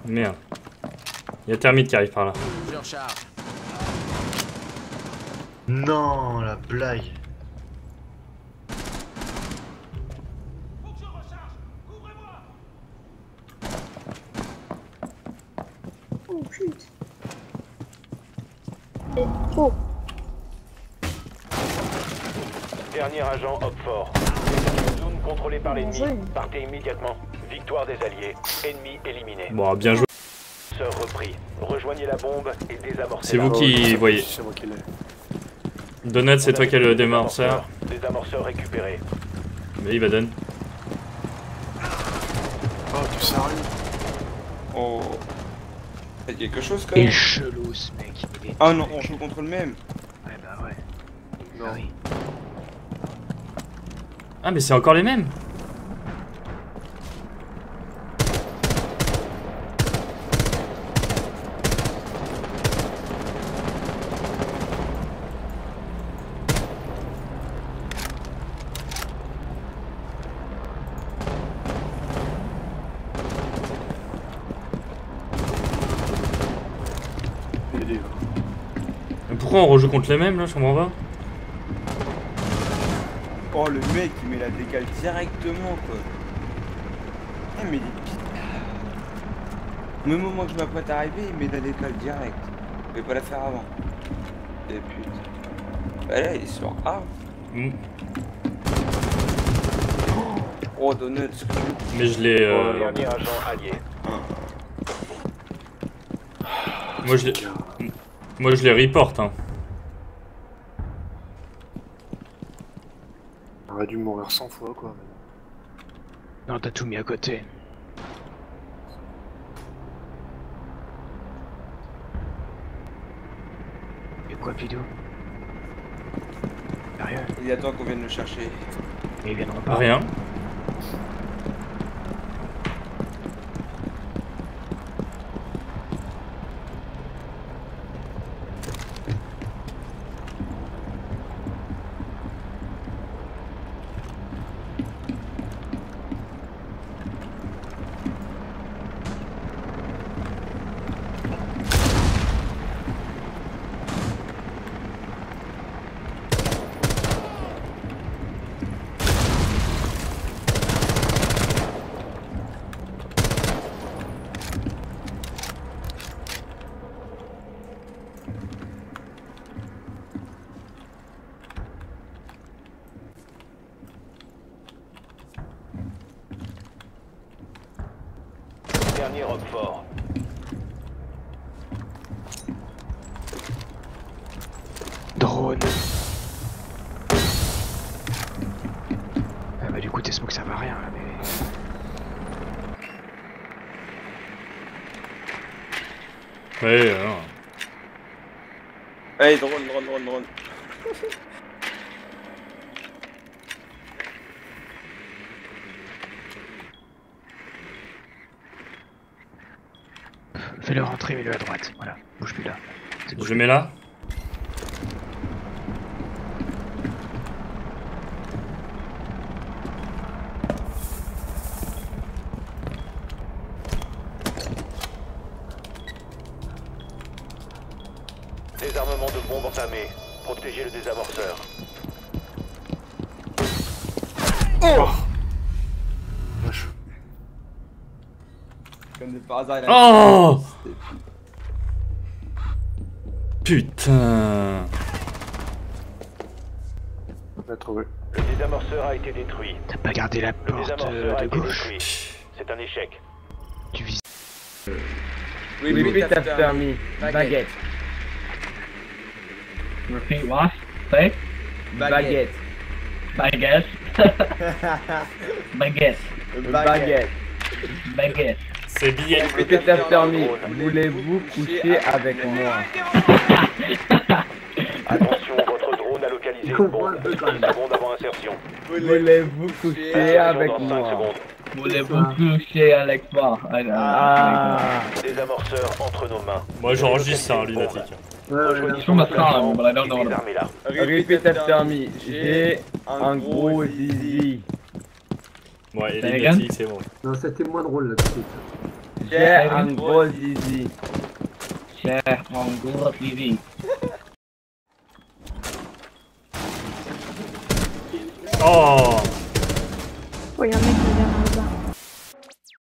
Merde. Il y a Thermite qui arrive par là. Je recharge. Non, la blague. Oh putain. Oh. Dernier agent Hopfort. Zone contrôlée par l'ennemi. Partez immédiatement. Victoire des alliés. Ennemi éliminé. Bon, bien joué. Sœur repris. Rejoignez la bombe et désamorcez. C'est vous qui voyez. C'est moi qui l'ai. Donut, c'est toi qui as le démarreur. Désamorceur récupéré. Mais il va donner. Oh, tu sérieux? Oh. Faites quelque chose quand Il est même. chelou ce mec. Il est Ah non, on joue contre le même. Ouais bah ouais. Non. Ah oui. Ah, mais c'est encore les mêmes. Mais pourquoi on rejoue contre les mêmes là, je comprends pas. Oh le mec il met la décale directement quoi. Eh mais au même moment que je m'apprête à arriver, il met la décale direct. Je vais pas la faire avant. Et putain. Bah là il est sur A. Mm. Oh Donuts. Mais je l'ai. Dernier agent allié. Moi je les reporte. Hein. On aurait dû mourir 100 fois quoi. Non, t'as tout mis à côté. Et quoi, Pidou? Sérieux? Il attend qu'on vienne le chercher. Mais ils viendront pas. Rien. Dernier Roquefort. Drone. Ah bah du coup tes smokes ça va rien là mais... Ouais, alors. Allez drone. Fais-le rentrer, mets-le à droite, voilà, bouge plus là. Je mets là. Désarmement de bombe entamé. Protégez le désamorceur. Oh Vache. Comme de par hasard il a... Oh putain. On l'a trouvé. Le désamorceur a été détruit. T'as pas gardé la Le porte désamorceur a de été gauche. détruit. C'est un échec. Tu vises. Repeat after me. Baguette. Repeat what? Say? Baguette. Baguette. Baguette. Baguette. Baguette. C'est billet. Repeat after me. Voulez-vous coucher avec moi? Attention, votre drone a localisé une bombe. 10 secondes avant insertion. Voulez-vous coucher avec Insertion dans 5 moi? secondes. Voulez-vous coucher avec moi? Désamorceur entre nos mains. Moi j'enregistre ça, lunatique. Rejoignez Sur ma son star, emplacement but I don't know et what- désarmez-la. Repeat after me. J'ai un gros zizi. Ouais, et Say les again? lunatique, c'est bon. Non, c'était moins drôle là tout de suite. Share un gros zizi. Share un gros zizi. Oh.